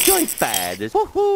joypad.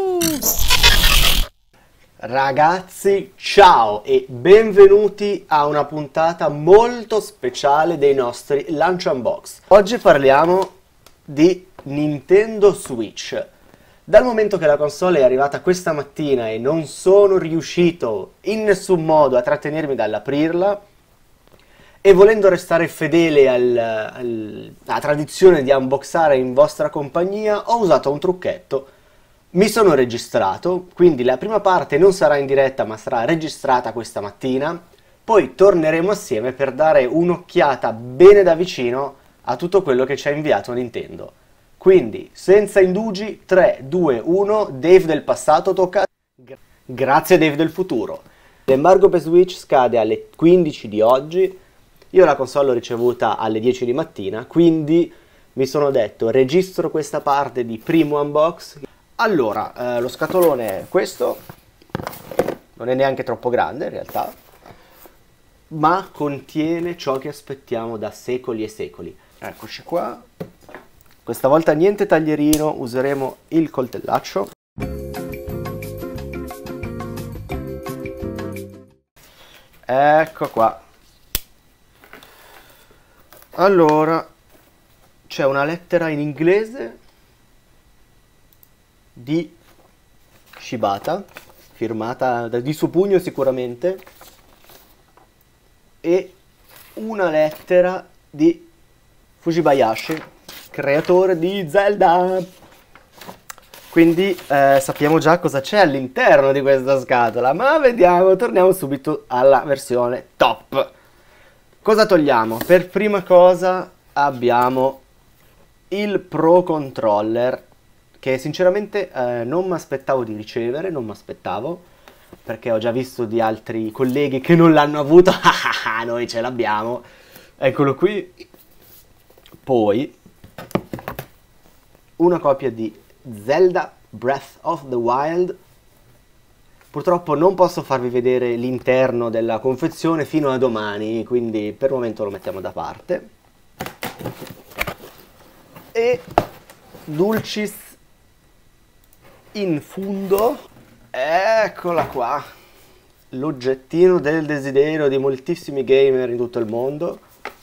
Ragazzi, ciao e benvenuti a una puntata molto speciale dei nostri Lunch Unbox. Oggi parliamo di Nintendo Switch. Dal momento che la console è arrivata questa mattina e non sono riuscito in nessun modo a trattenermi dall'aprirla, e volendo restare fedele alla tradizione di unboxare in vostra compagnia, ho usato un trucchetto. Mi sono registrato, quindi la prima parte non sarà in diretta ma sarà registrata questa mattina, poi torneremo assieme per dare un'occhiata bene da vicino a tutto quello che ci ha inviato Nintendo. Quindi, senza indugi, 3, 2, 1, Dave del passato tocca. Grazie Dave del futuro. L'embargo per Switch scade alle 15 di oggi, io la console l'ho ricevuta alle 10 di mattina, quindi mi sono detto registro questa parte di primo unbox. Allora, lo scatolone è questo, non è neanche troppo grande in realtà, ma contiene ciò che aspettiamo da secoli e secoli. Eccoci qua. Questa volta niente taglierino, useremo il coltellaccio. Ecco qua. Allora, c'è una lettera in inglese di Shibata, firmata di suo pugno sicuramente, e una lettera di Fujibayashi, creatore di Zelda. Quindi sappiamo già cosa c'è all'interno di questa scatola, ma vediamo, torniamo subito alla versione top. Cosa togliamo? Per prima cosa abbiamo il Pro Controller, che sinceramente non mi aspettavo di ricevere, perché ho già visto di altri colleghi che non l'hanno avuto. Noi ce l'abbiamo, eccolo qui. Poi una copia di Zelda Breath of the Wild. Purtroppo non posso farvi vedere l'interno della confezione fino a domani, quindi per il momento lo mettiamo da parte. E Dulcis in fundo, eccola qua, l'oggettino del desiderio di moltissimi gamer in tutto il mondo,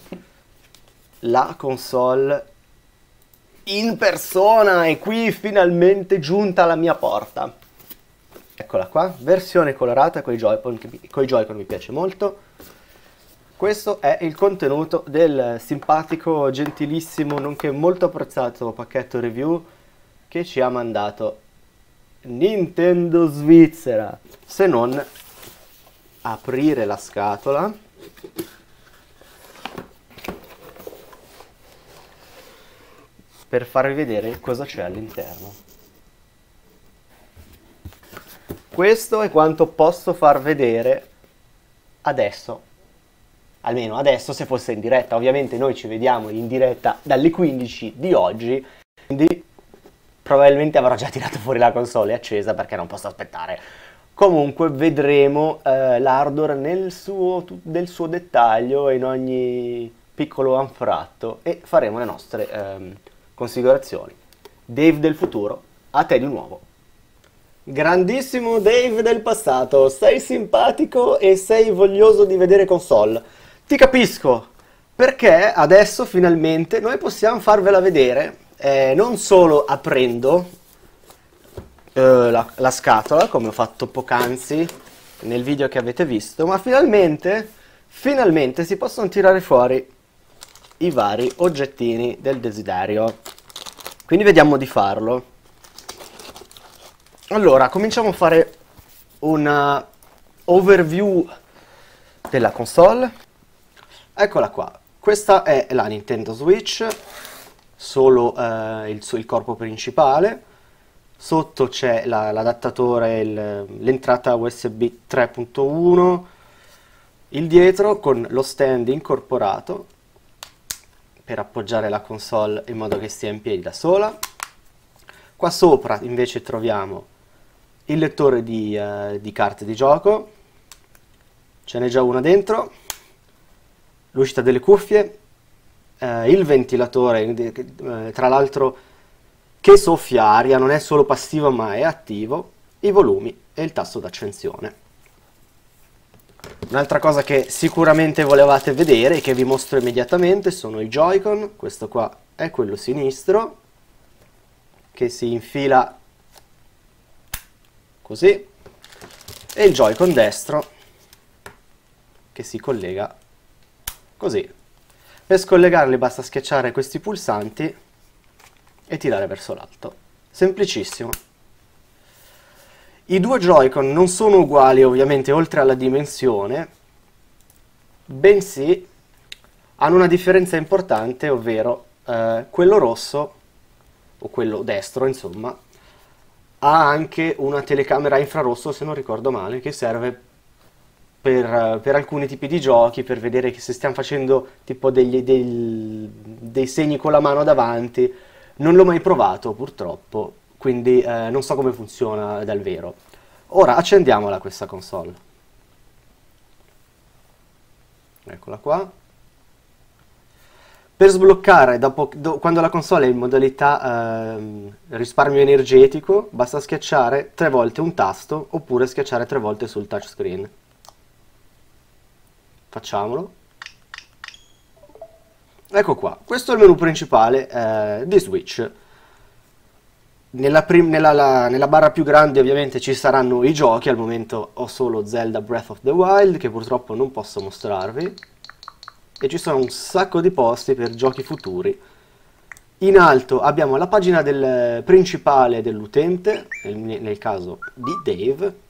la console in persona, e qui finalmente giunta alla mia porta. Eccola qua, versione colorata con i Joy-Con, mi piace molto. Questo è il contenuto del simpatico, gentilissimo, nonché molto apprezzato pacchetto review che ci ha mandato Nintendo Svizzera. Se non aprire la scatola, per farvi vedere cosa c'è all'interno. Questo è quanto posso far vedere adesso, almeno adesso se fosse in diretta. Ovviamente noi ci vediamo in diretta dalle 15 di oggi, quindi probabilmente avrò già tirato fuori la console accesa perché non posso aspettare. Comunque vedremo l'hardware del suo dettaglio, in ogni piccolo anfratto, e faremo le nostre considerazioni. Dave del futuro, a te di nuovo. Grandissimo Dave del passato, sei simpatico e sei voglioso di vedere console. Ti capisco, perché adesso finalmente noi possiamo farvela vedere, non solo aprendo la scatola, come ho fatto poc'anzi nel video che avete visto, ma finalmente si possono tirare fuori i vari oggettini del desiderio. Quindi vediamo di farlo. Allora, cominciamo a fare una overview della console. Eccola qua, questa è la Nintendo Switch, solo il corpo principale. Sotto c'è l'adattatore, l'entrata USB 3.1, il dietro con lo stand incorporato per appoggiare la console in modo che stia in piedi da sola. Qua sopra invece troviamo il lettore di carte di gioco, ce n'è già una dentro, l'uscita delle cuffie, il ventilatore, tra l'altro che soffia aria, non è solo passivo ma è attivo, i volumi e il tasto d'accensione. Un'altra cosa che sicuramente volevate vedere e che vi mostro immediatamente sono i Joy-Con. Questo qua è quello sinistro, che si infila così, e il Joy-Con destro che si collega così. Per scollegarli basta schiacciare questi pulsanti e tirare verso l'alto. Semplicissimo. I due Joy-Con non sono uguali ovviamente oltre alla dimensione, bensì hanno una differenza importante, ovvero quello rosso, o quello destro insomma, ha anche una telecamera infrarosso, se non ricordo male, che serve per alcuni tipi di giochi, per vedere che se stiamo facendo tipo dei segni con la mano davanti. Non l'ho mai provato purtroppo, quindi non so come funziona dal vero. Ora accendiamola questa console. Eccola qua. Per sbloccare, quando la console è in modalità risparmio energetico, basta schiacciare 3 volte un tasto oppure schiacciare 3 volte sul touchscreen. Facciamolo. Ecco qua, questo è il menu principale di Switch. Nella barra più grande ovviamente ci saranno i giochi, al momento ho solo Zelda Breath of the Wild che purtroppo non posso mostrarvi, e ci sono un sacco di posti per giochi futuri. In alto abbiamo la pagina principale dell'utente, nel caso di Dave.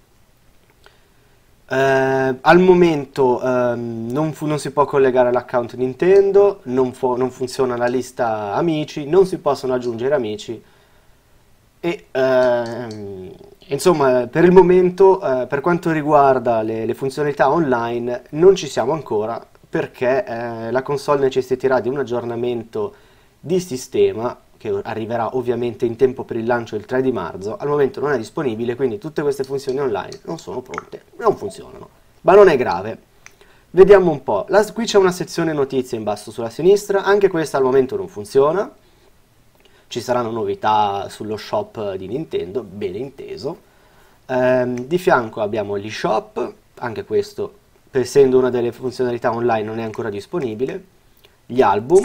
Al momento non si può collegare l'account Nintendo, non funziona la lista amici, non si possono aggiungere amici e insomma per il momento per quanto riguarda le funzionalità online non ci siamo ancora, perché la console necessiterà di un aggiornamento di sistema che arriverà ovviamente in tempo per il lancio il 3 di marzo, al momento non è disponibile, quindi tutte queste funzioni online non sono pronte, non funzionano, ma non è grave. Vediamo un po', qui c'è una sezione notizie in basso sulla sinistra, anche questa al momento non funziona, ci saranno novità sullo shop di Nintendo, ben inteso. Di fianco abbiamo l'eShop, anche questo, essendo una delle funzionalità online, non è ancora disponibile, gli album.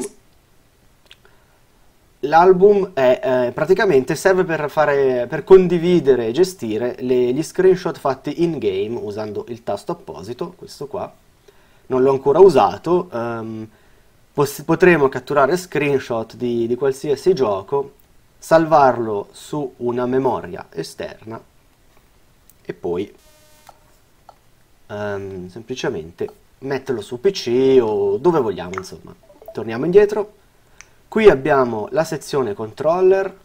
L'album praticamente serve per condividere e gestire gli screenshot fatti in game usando il tasto apposito, questo qua. Non l'ho ancora usato, potremo catturare screenshot di qualsiasi gioco, salvarlo su una memoria esterna e poi semplicemente metterlo su PC o dove vogliamo, insomma. Torniamo indietro. Qui abbiamo la sezione controller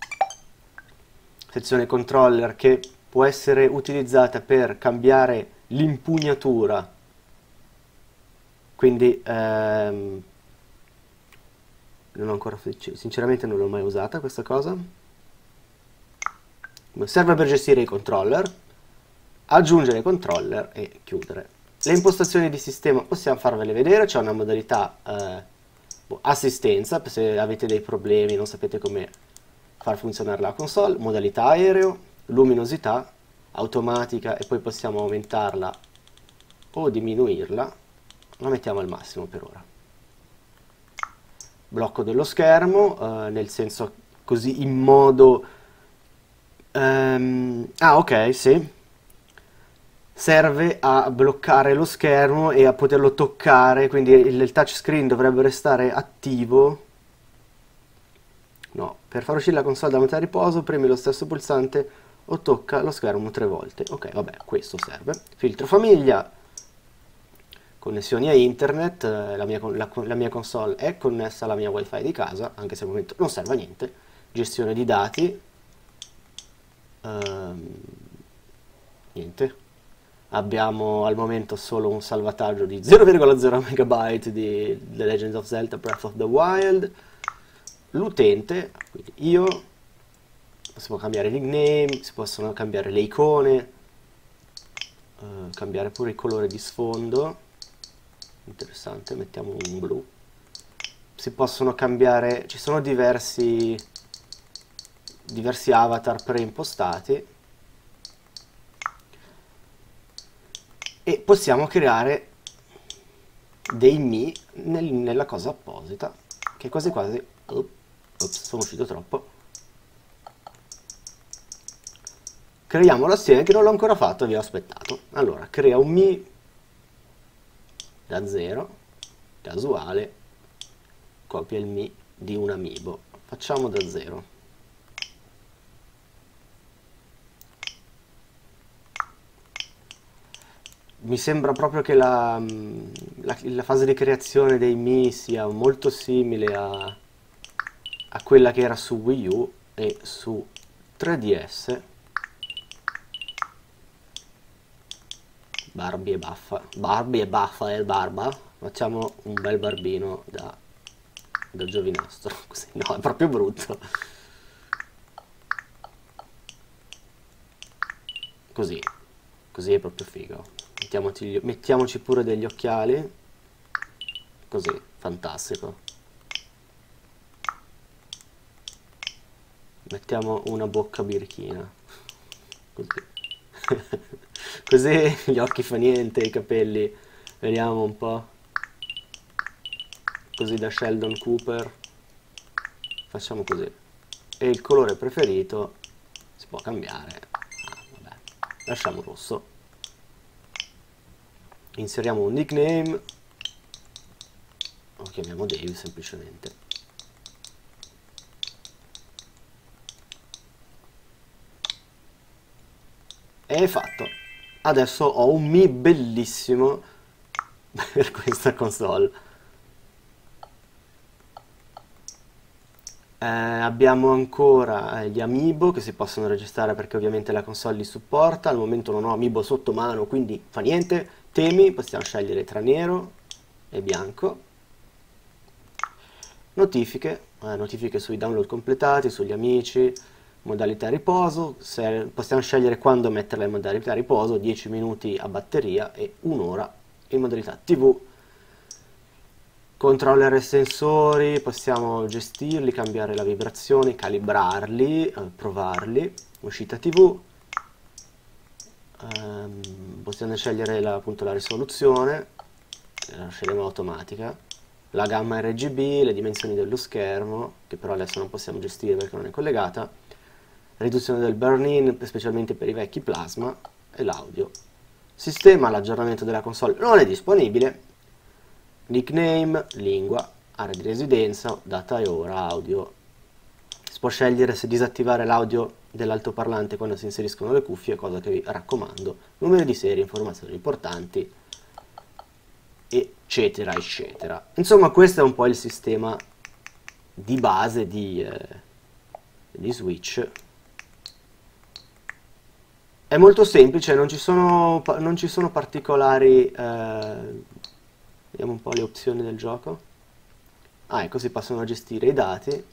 che può essere utilizzata per cambiare l'impugnatura, quindi sinceramente non l'ho mai usata questa cosa. Serve per gestire i controller, aggiungere controller e chiudere. Le impostazioni di sistema possiamo farvele vedere, c'è una modalità assistenza se avete dei problemi, non sapete come far funzionare la console, modalità aereo, luminosità, automatica, e poi possiamo aumentarla o diminuirla, la mettiamo al massimo per ora. Blocco dello schermo, nel senso così in modo... ok, sì. Serve a bloccare lo schermo e a poterlo toccare, quindi il touchscreen dovrebbe restare attivo. No, per far uscire la console da metà riposo premi lo stesso pulsante o tocca lo schermo 3 volte. Ok, vabbè, questo serve. Filtro famiglia, connessioni a internet, la mia console è connessa alla mia wifi di casa, anche se al momento non serve a niente. Gestione di dati, niente. Abbiamo al momento solo un salvataggio di 0,0 MB di The Legend of Zelda Breath of the Wild. L'utente, quindi io, possiamo cambiare il nickname, si possono cambiare le icone, cambiare pure il colore di sfondo, interessante, mettiamo un blu. Si possono cambiare, ci sono diversi diversi avatar preimpostati e possiamo creare dei Mi nella cosa apposita, che quasi quasi... Ops, sono uscito troppo. Creiamolo assieme, che non l'ho ancora fatto, vi ho aspettato. Allora, crea un Mi da 0, casuale, copia il Mi di un amiibo. Facciamo da 0. Mi sembra proprio che la fase di creazione dei Mi sia molto simile a quella che era su Wii U e su 3DS. Barbie e Baffa e Barba. Facciamo un bel barbino da giovinastro. Così, no, è proprio brutto. Così è proprio figo. Mettiamoci pure degli occhiali. Così, fantastico. Mettiamo una bocca birichina. Così. Così gli occhi fa niente, i capelli, vediamo un po'. Così da Sheldon Cooper. Facciamo così. E il colore preferito si può cambiare. Vabbè. Lasciamo rosso. Inseriamo un nickname. Lo chiamiamo Dave semplicemente. E fatto. Adesso ho un Mi bellissimo per questa console. Abbiamo ancora gli amiibo che si possono registrare perché ovviamente la console li supporta. Al momento non ho amiibo sotto mano, quindi fa niente. Temi, possiamo scegliere tra nero e bianco. Notifiche, notifiche sui download completati, sugli amici. Modalità riposo, possiamo scegliere quando metterla in modalità riposo, 10 minuti a batteria e un'ora in modalità TV. Controller e sensori, possiamo gestirli, cambiare la vibrazione, calibrarli, provarli. Uscita TV, possiamo scegliere appunto la risoluzione, la scegliamo automatica, la gamma RGB, le dimensioni dello schermo, che però adesso non possiamo gestire perché non è collegata. Riduzione del burn-in, specialmente per i vecchi plasma, e l'audio. Sistema, l'aggiornamento della console non è disponibile. Nickname, lingua, area di residenza, data e ora, audio. Si può scegliere se disattivare l'audio dell'altoparlante quando si inseriscono le cuffie, cosa che vi raccomando. Numeri di serie, informazioni importanti, eccetera, eccetera. Insomma, questo è un po' il sistema di base di Switch. È molto semplice, non ci sono particolari... vediamo un po' le opzioni del gioco. Ecco, si possono gestire i dati.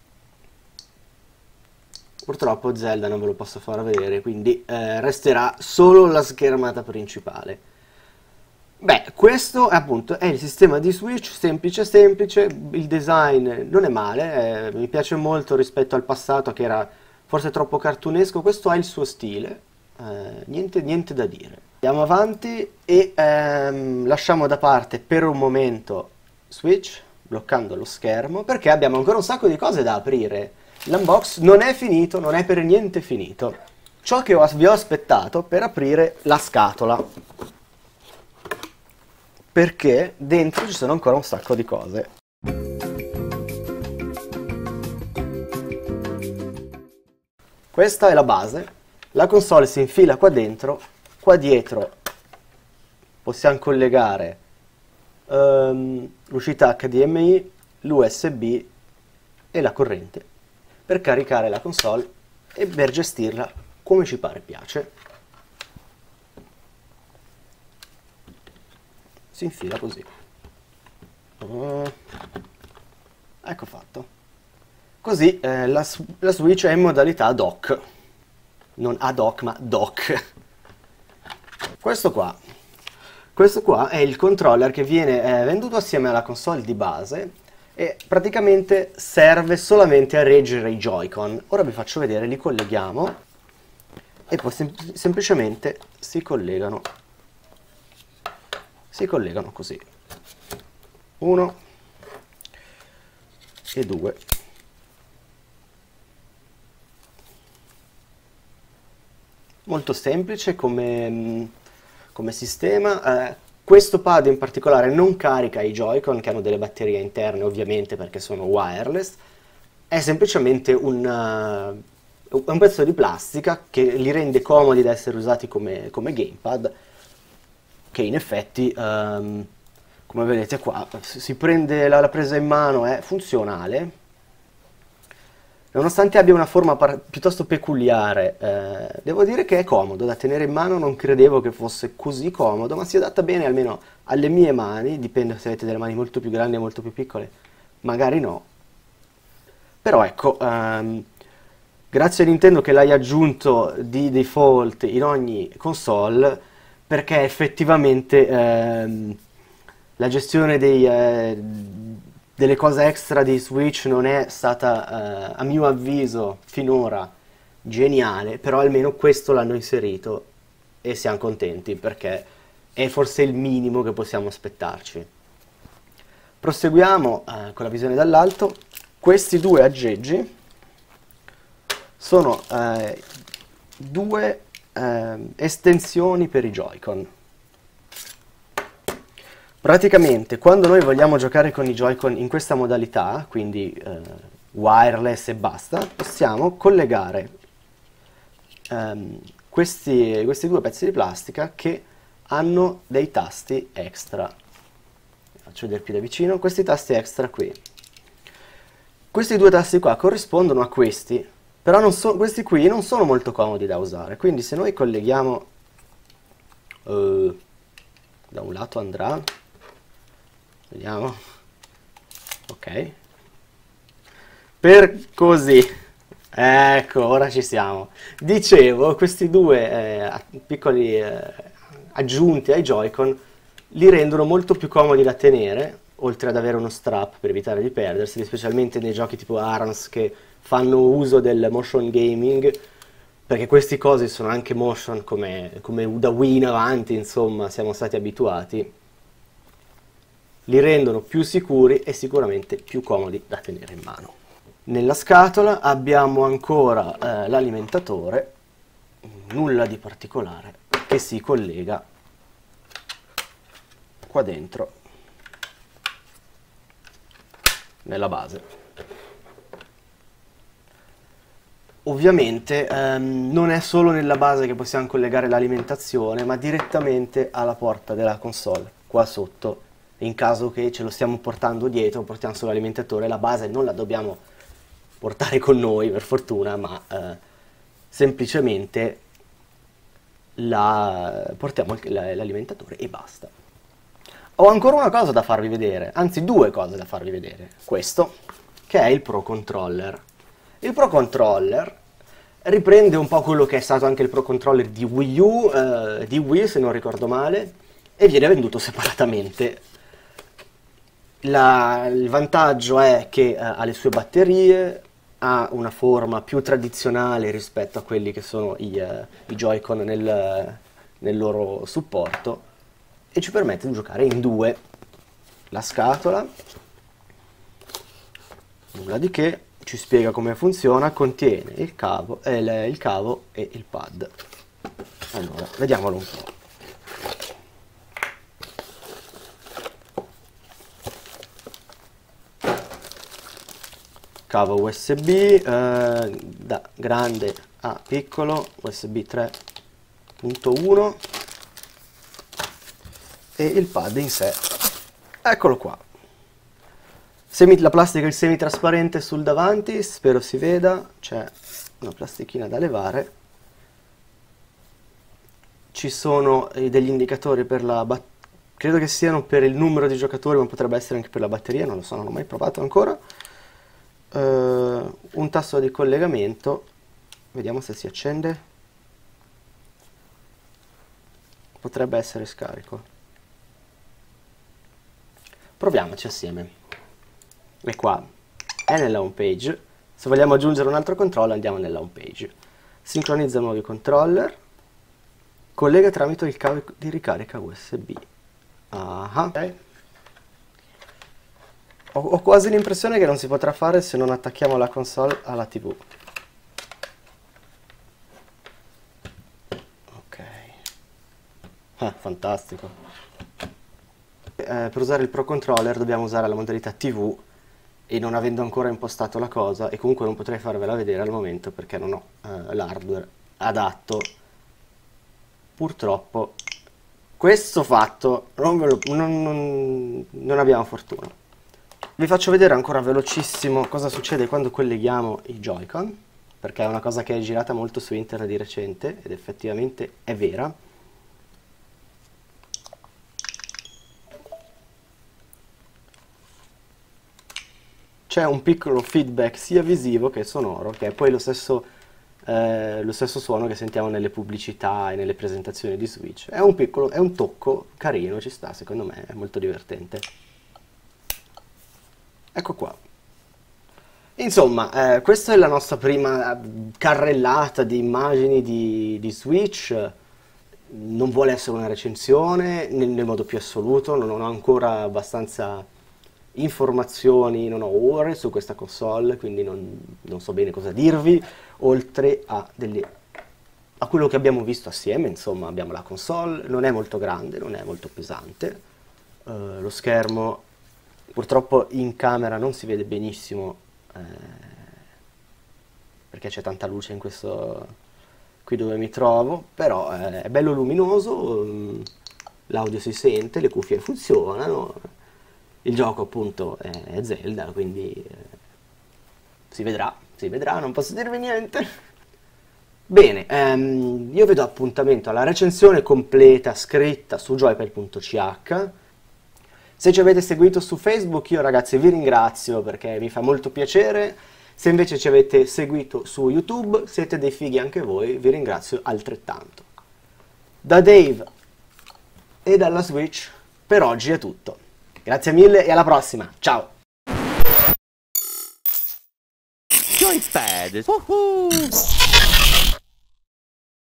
Purtroppo Zelda non ve lo posso far vedere, quindi resterà solo la schermata principale. Beh, questo appunto è il sistema di Switch, semplice semplice, il design non è male, mi piace molto rispetto al passato che era forse troppo cartunesco, questo ha il suo stile. Niente da dire. Andiamo avanti e lasciamo da parte per un momento Switch, bloccando lo schermo, perché abbiamo ancora un sacco di cose da aprire. L'unbox non è finito, non è per niente finito. Ciò che vi ho aspettato per aprire la scatola, perché dentro ci sono ancora un sacco di cose. Questa è la base. La console si infila qua dentro, qua dietro possiamo collegare l'uscita HDMI, l'USB e la corrente per caricare la console e per gestirla come ci pare e piace. Si infila così. Ecco fatto. Così la Switch è in modalità dock. Non ad hoc, ma dock. Questo qua è il controller che viene venduto assieme alla console di base e praticamente serve solamente a reggere i Joy-Con. Ora vi faccio vedere, li colleghiamo e poi semplicemente si collegano così. 1 e 2. Molto semplice come sistema. Questo pad in particolare non carica i Joy-Con, che hanno delle batterie interne ovviamente perché sono wireless, è semplicemente un pezzo di plastica che li rende comodi da essere usati come gamepad, che in effetti, come vedete qua, si prende la presa in mano, è funzionale. Nonostante abbia una forma piuttosto peculiare, devo dire che è comodo da tenere in mano, non credevo che fosse così comodo, ma si adatta bene almeno alle mie mani, dipende se avete delle mani molto più grandi o molto più piccole, magari no. Però ecco, grazie a Nintendo che l'hai aggiunto di default in ogni console, perché effettivamente la gestione delle cose extra di Switch non è stata, a mio avviso, finora geniale, però almeno questo l'hanno inserito e siamo contenti perché è forse il minimo che possiamo aspettarci. Proseguiamo con la visione dall'alto. Questi due aggeggi sono due estensioni per i Joy-Con. Praticamente quando noi vogliamo giocare con i Joy-Con in questa modalità, quindi wireless e basta, possiamo collegare questi due pezzi di plastica che hanno dei tasti extra. Faccio vedere più da vicino, questi tasti extra qui. Questi due tasti qua corrispondono a questi, però questi qui non sono molto comodi da usare, quindi se noi colleghiamo da un lato andrà, vediamo, ok, per così, ecco, ora ci siamo. Dicevo, questi due piccoli aggiunti ai Joy-Con li rendono molto più comodi da tenere, oltre ad avere uno strap per evitare di perdersi, specialmente nei giochi tipo ARMS che fanno uso del motion gaming, perché questi cosi sono anche motion come da Wii in avanti, insomma, siamo stati abituati. Li rendono più sicuri e sicuramente più comodi da tenere in mano. Nella scatola abbiamo ancora l'alimentatore, nulla di particolare, che si collega qua dentro nella base. Ovviamente non è solo nella base che possiamo collegare l'alimentazione, ma direttamente alla porta della console, qua sotto. In caso che ce lo stiamo portando dietro, portiamo solo l'alimentatore, la base non la dobbiamo portare con noi per fortuna, ma semplicemente portiamo l'alimentatore e basta. Ho ancora una cosa da farvi vedere, anzi due cose da farvi vedere. Questo, che è il Pro Controller. Il Pro Controller riprende un po' quello che è stato anche il Pro Controller di Wii U, di Wii se non ricordo male, e viene venduto separatamente. Il vantaggio è che ha le sue batterie, ha una forma più tradizionale rispetto a quelli che sono i Joy-Con nel loro supporto e ci permette di giocare in due. La scatola, nulla di che, ci spiega come funziona, contiene il cavo e il pad. Allora, vediamolo un po'. Cavo USB da grande a piccolo, USB 3.1 e il pad in sé. Eccolo qua. La plastica è semitrasparente sul davanti, spero si veda, c'è una plastichina da levare. Ci sono degli indicatori per la batteria, credo che siano per il numero di giocatori, ma potrebbe essere anche per la batteria, non lo so, non ho mai provato ancora. Un tasto di collegamento, vediamo se si accende, potrebbe essere scarico, proviamoci assieme. è qua, è nella home page. Se vogliamo aggiungere un altro controller andiamo nella home page. Sincronizza nuovi controller, collega tramite il cavo di ricarica USB. Ok. Ho quasi l'impressione che non si potrà fare se non attacchiamo la console alla TV. Ok. Fantastico. Per usare il Pro Controller dobbiamo usare la modalità TV e non avendo ancora impostato la cosa, e comunque non potrei farvela vedere al momento perché non ho l'hardware adatto, purtroppo questo fatto non abbiamo fortuna. Vi faccio vedere ancora velocissimo cosa succede quando colleghiamo i Joy-Con, perché è una cosa che è girata molto su internet di recente ed effettivamente è vera. C'è un piccolo feedback sia visivo che sonoro, che è poi lo stesso suono che sentiamo nelle pubblicità e nelle presentazioni di Switch. È un tocco carino, ci sta, secondo me, è molto divertente. Ecco qua. Insomma, questa è la nostra prima carrellata di immagini di Switch. Non vuole essere una recensione nel modo più assoluto, non ho ancora abbastanza informazioni, non ho ore su questa console, quindi non so bene cosa dirvi, oltre a quello che abbiamo visto assieme. Insomma, abbiamo la console, non è molto grande, non è molto pesante, lo schermo purtroppo in camera non si vede benissimo perché c'è tanta luce in questo qui dove mi trovo, però è bello luminoso, l'audio si sente, le cuffie funzionano, il gioco appunto è Zelda, quindi si vedrà, non posso dirvi niente. Bene, io vi do appuntamento alla recensione completa scritta su joypad.ch. Se ci avete seguito su Facebook, io ragazzi vi ringrazio perché mi fa molto piacere. Se invece ci avete seguito su YouTube, siete dei fighi anche voi, vi ringrazio altrettanto. Da Dave e dalla Switch, per oggi è tutto. Grazie mille e alla prossima, ciao! Joypad! Woohoo!